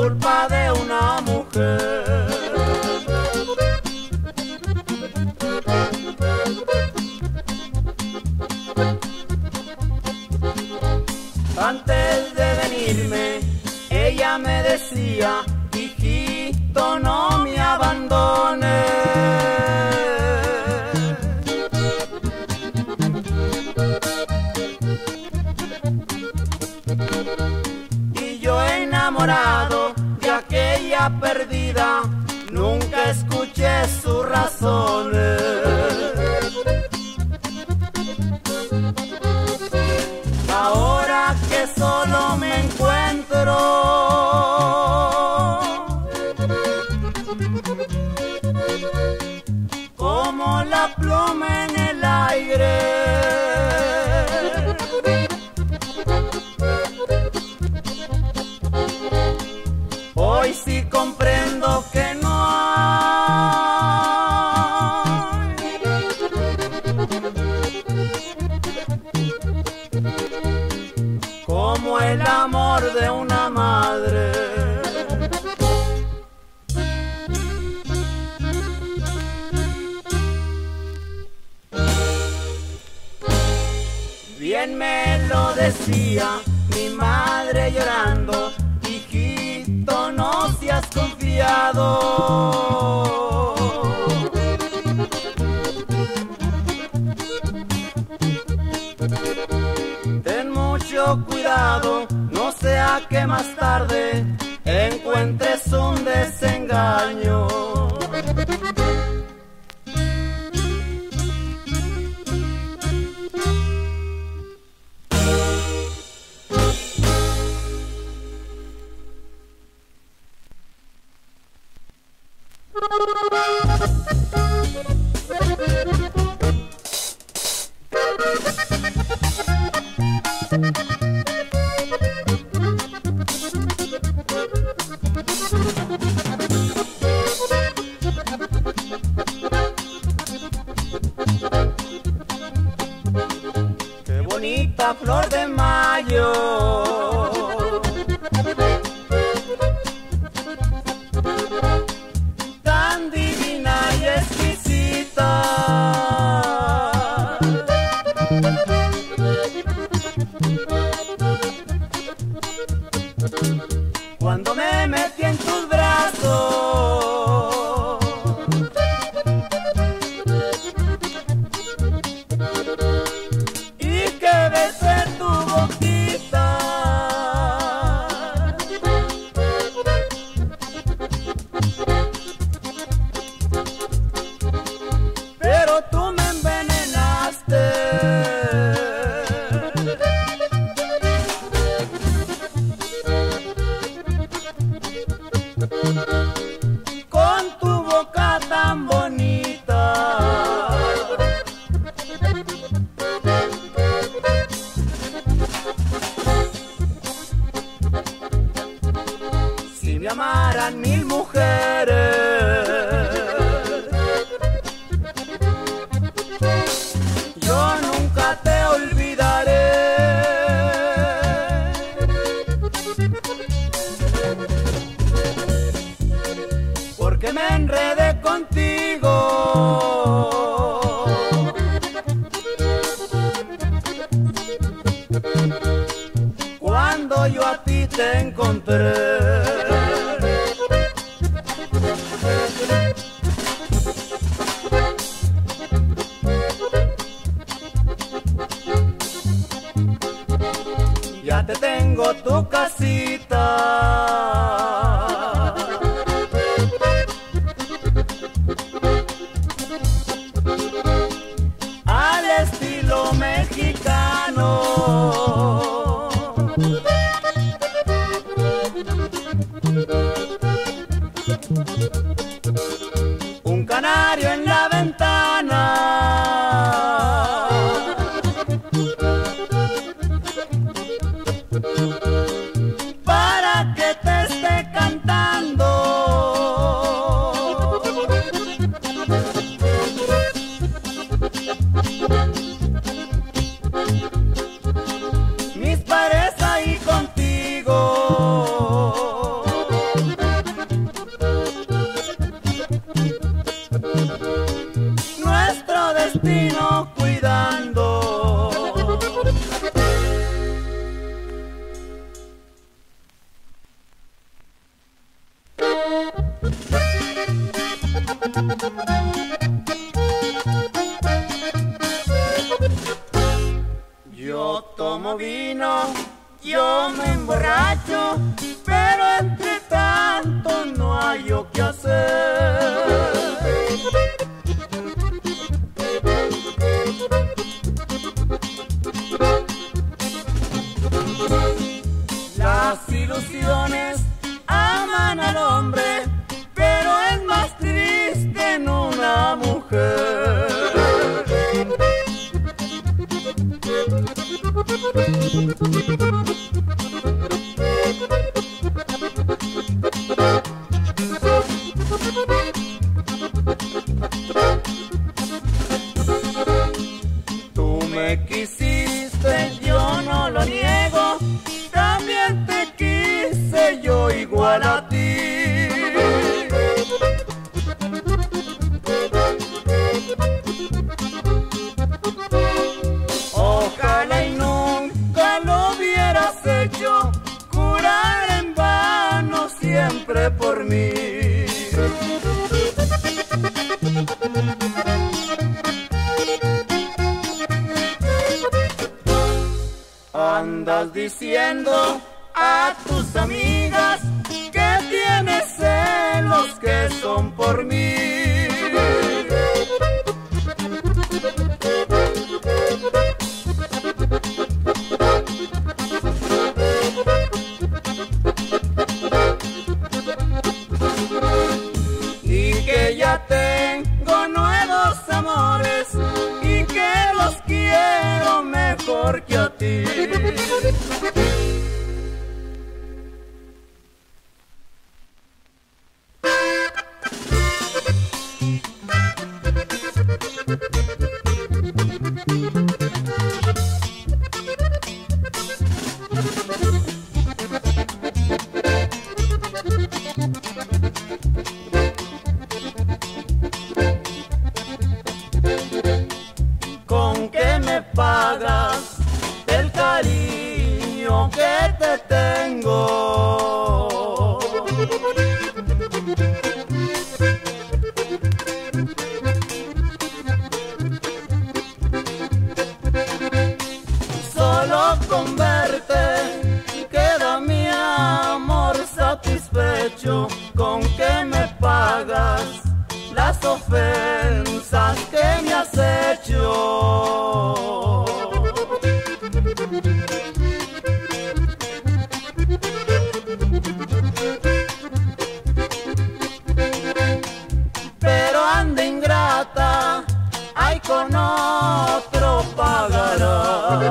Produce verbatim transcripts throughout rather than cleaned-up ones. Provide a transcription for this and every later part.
culpa de una mujer. Antes de venirme, ella me decía, hijito, no me abandones. Y yo enamorado de aquella perdida, nunca escuché sus razones. Ahora que solo me encuentro, como la pluma en el aire, hoy sí comprendo que no hay como el amor de una madre. Bien me lo decía mi madre llorando, hijito, no seas confiado. Ten mucho cuidado, no sea que más tarde encuentres un desengaño. Qué bonita flor de mayo, tan divina y exquisita. Cuando me metí en tus brazos, y que besé tu boquita, pero tú me envenenaste. Con tu boca tan bonita, si me amaran mil mujeres, yo nunca te olvidaré. Porque me enredé contigo, cuando yo a ti te encontré. Ya te tengo tu casita, al estilo mexicano. Yo tomo vino, yo me emborracho, pero entre tanto no hay yo qué hacer. Las ilusiones aman al hombre, pero es más triste en una mujer. Tú me quisiste, yo no lo niego, también te quise yo igual a ti. Ojalá y nunca lo hubieras hecho, jurar en vano siempre por mí. Andas diciendo a tus amigas que tienes celos que son por mí. Y que ya tengo nuevos amores y que los quiero mejor que a ti. ¿Con qué me pagas el cariño que te tengo? Solo con verte queda mi amor satisfecho. ¿Con qué me pagas las ofensas que me has hecho? Pero anda ingrata, ay, con otro pagará.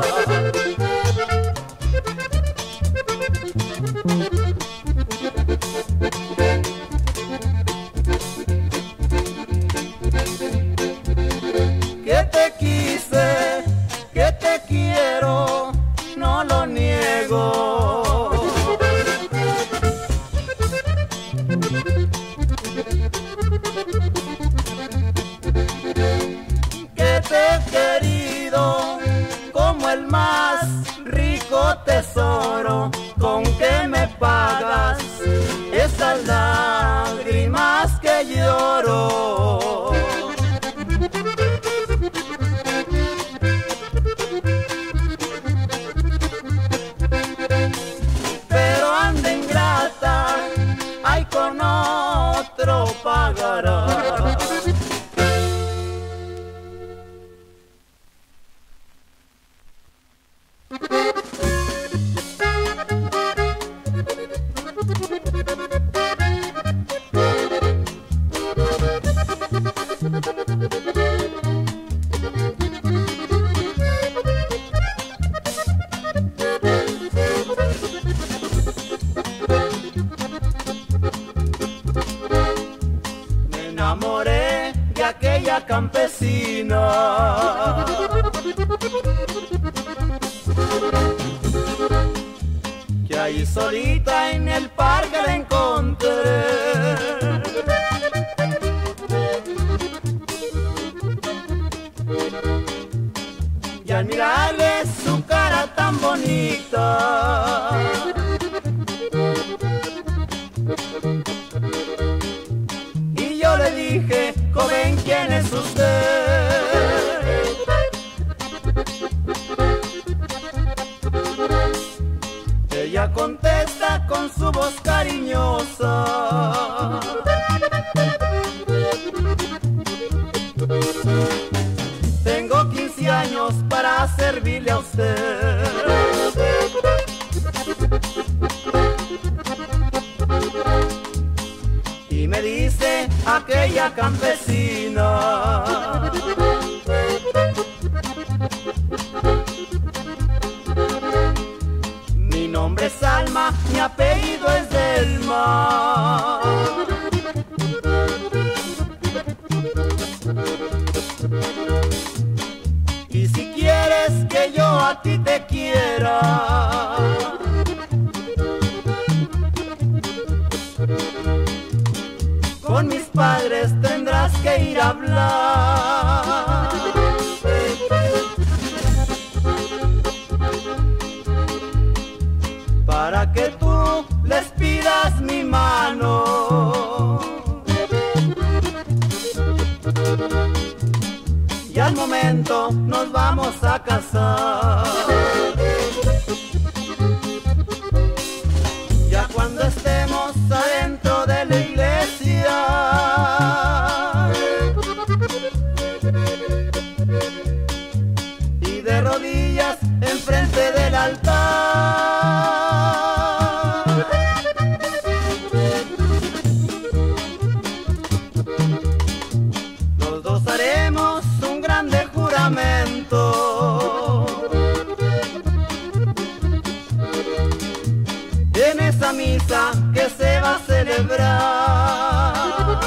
Que te quise, que te quiero, no lo niego. Que te he querido como el más rico tesoro. ¿Con qué me pagas esas lágrimas que lloro? Pero anda ingrata, ay, con otro pagará. Me enamoré de aquella campesina que ahí solita en el parque la encontré. Y al mirarle su cara tan bonita, y yo le dije, joven, ¿quién es usted? Ella contesta con su voz cariñosa: tengo quince años para servirle a usted. Y me dice aquella campesina: mi nombre es Alma, mi apellido es del mar. Y si quieres que yo a ti te quiera, con mis padres tendrás que ir a hablar. Para que tú les pidas mi mano. Y al momento nos vamos a casar. Ya cuando estemos adentro de la iglesia, y de rodillas enfrente del altar, los dos haremos un grande juramento. En esa misa que se va a celebrar,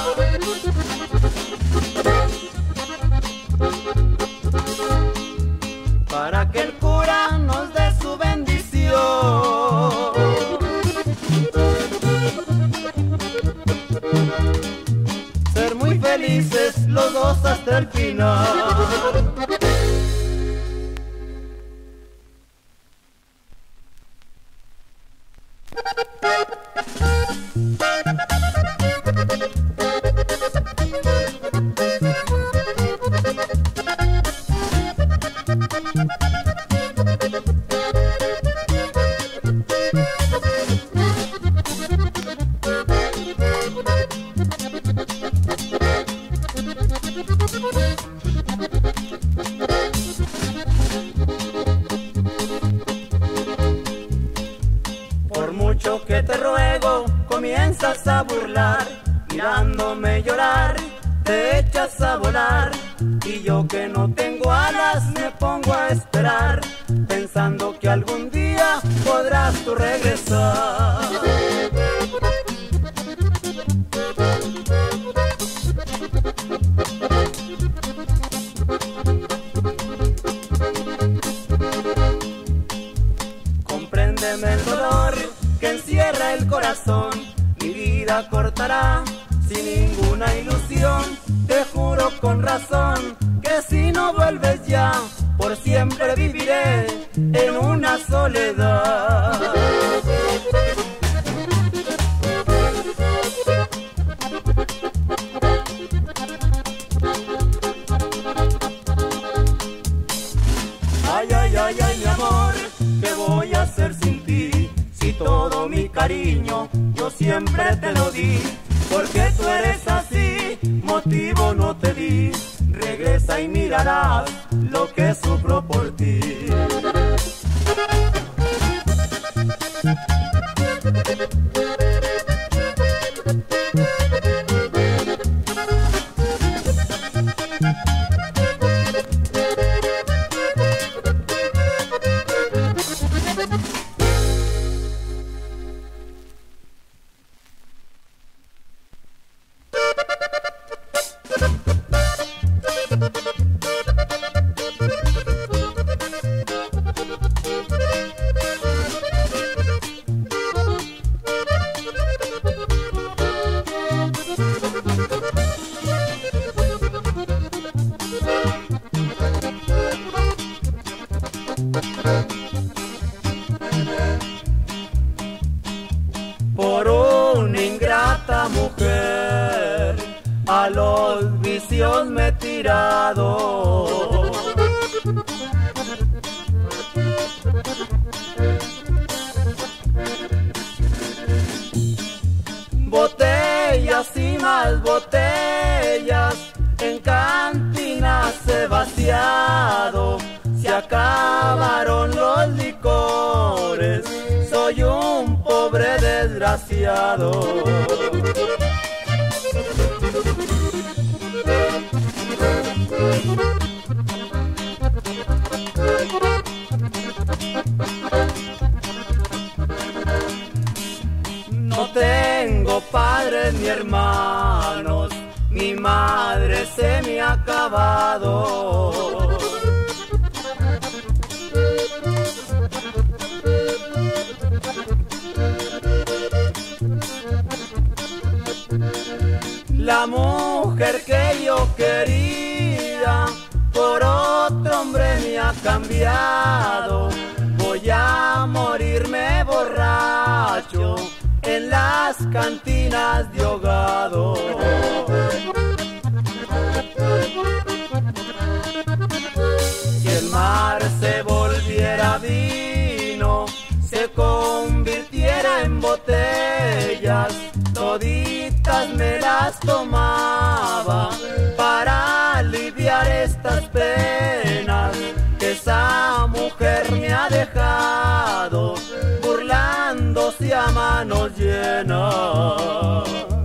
para que el cura nos dé su bendición. Ser muy felices los dos hasta el final. Por mucho que te ruego, comienzas a burlar, mirándome llorar, te echas a volar. Y yo que no tengo alas me pongo a esperar, pensando que algún día podrás tú regresar. Compréndeme el dolor que encierra el corazón, mi vida cortará sin ninguna ilusión. Te juro con razón que si no vuelves ya, por siempre viviré en una soledad. Ay, ay, ay, ay, mi amor, ¿qué voy a hacer sin ti? Si todo mi cariño yo siempre te lo di. Porque tú eres así, motivo no te di. Regresa y mirarás lo que sufro por ti. Dios me he tirado. Botellas y más botellas en cantinas he vaciado. Se acabaron los licores, soy un pobre desgraciado. No tengo padres ni hermanos, mi madre se me ha acabado. La mujer que yo quería por otro hombre me ha cambiado. Voy a morirme borracho en las cantinas de ahogado. Si el mar se volviera vino, se convirtiera en botellas, toditas me las tomaba para aliviar estas penas que esa mujer me ha dejado, burlándose a manos llenas.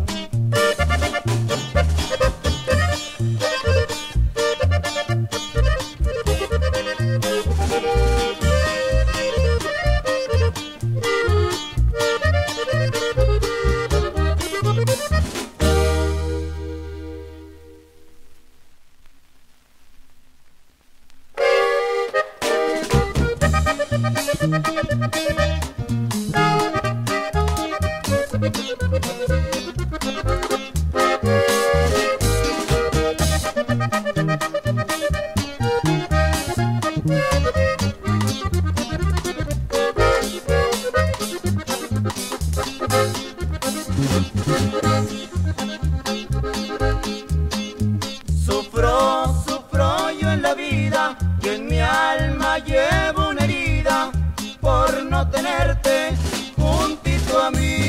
Sufro, sufro yo en la vida, y en mi alma llevo una herida por no tenerte juntito a mí.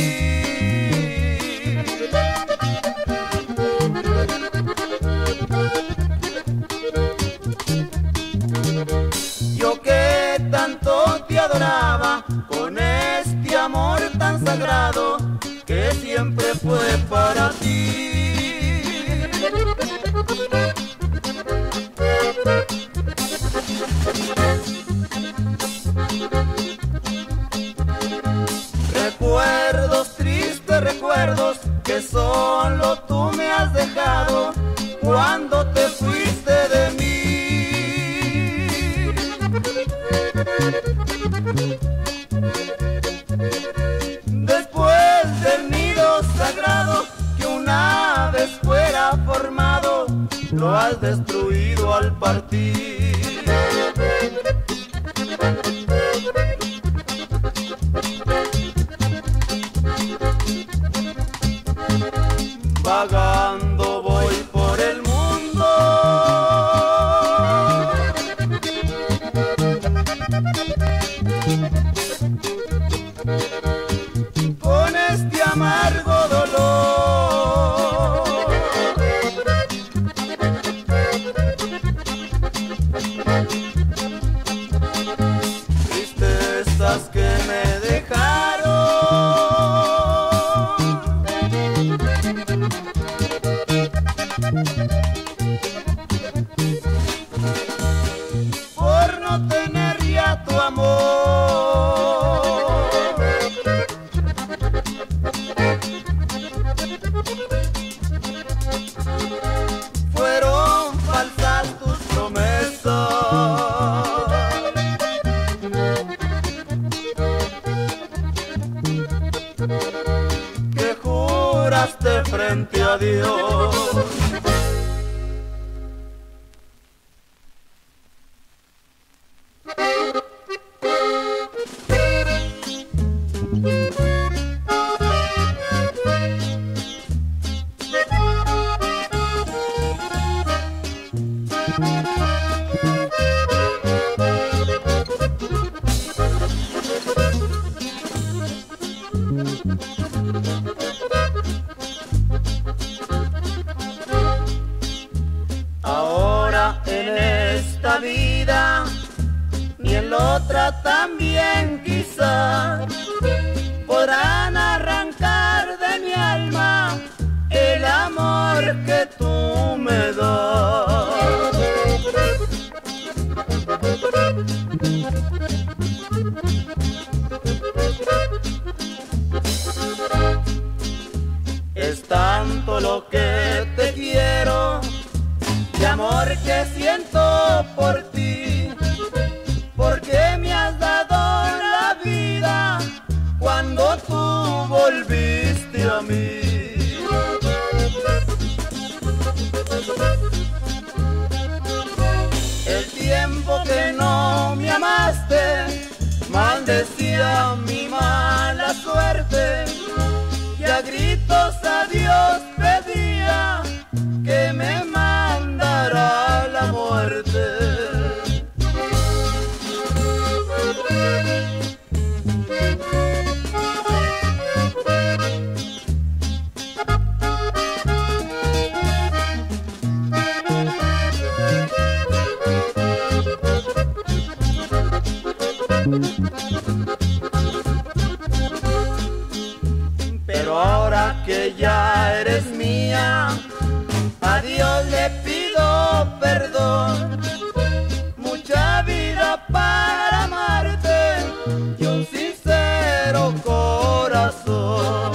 Yo que tanto te adoraba con este amor tan sagrado que siempre fue para ti. Recuerdos, tristes recuerdos, que solo tú me has dejado cuando te fuiste de mí. Después del nido sagrado que una vez fuera formado, lo has destruido al partir. Vagando voy por el mundo, con este amargo dolor. Tristezas que me dejaron por no tener ya tu amor. Fueron falsas tus promesas que juraste frente a Dios. Ahora en esta vida y en la otra también quizá podrán arrancar de mi alma el amor que tú me das. Es tanto lo que te quiero, de amor que siento por ti, porque me has dado la vida cuando tú volviste a mí. El tiempo que no me amaste, maldecía mi mala suerte, y a gritos a Dios pedía que me mandara la muerte. Pero ahora que ya eres mía, a Dios le pido perdón. Mucha vida para amarte y un sincero corazón.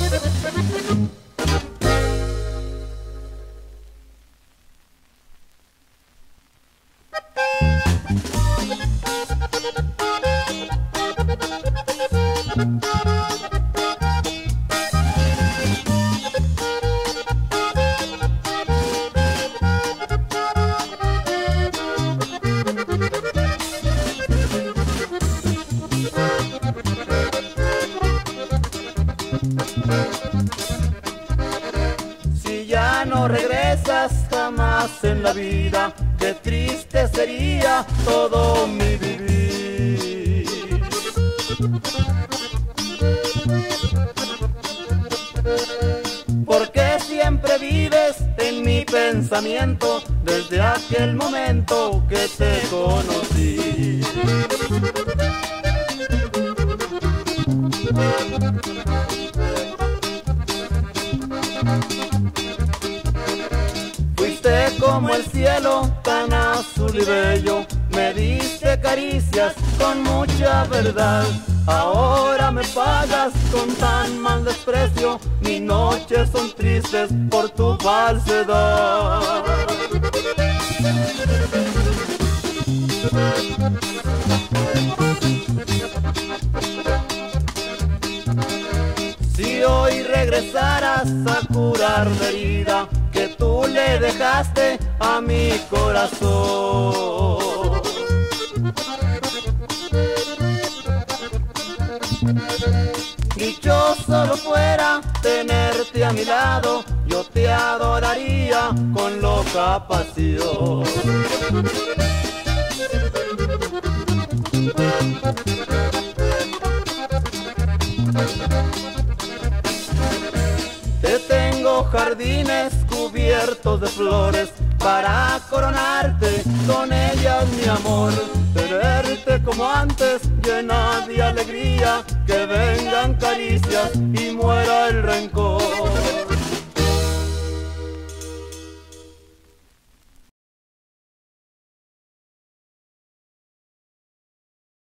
Si ya no regresas jamás en la vida, qué triste sería todo mi vivir. Porque siempre vives en mi pensamiento desde aquel momento que te conocí. Fuiste como el cielo tan azul y bello, me diste caricias con mucha verdad. Ahora me pagas con tan mal desprecio, mis noches son tristes por tu falsedad. Si hoy regresaras a curar la herida que tú le dejaste a mi corazón, dichoso solo fuera tenerte a mi lado, yo te adoraría con loca pasión. Te tengo jardines cubiertos de flores para coronarte con ellas mi amor. Tenerte como antes llena de alegría, que vengan caricias y muera el rencor.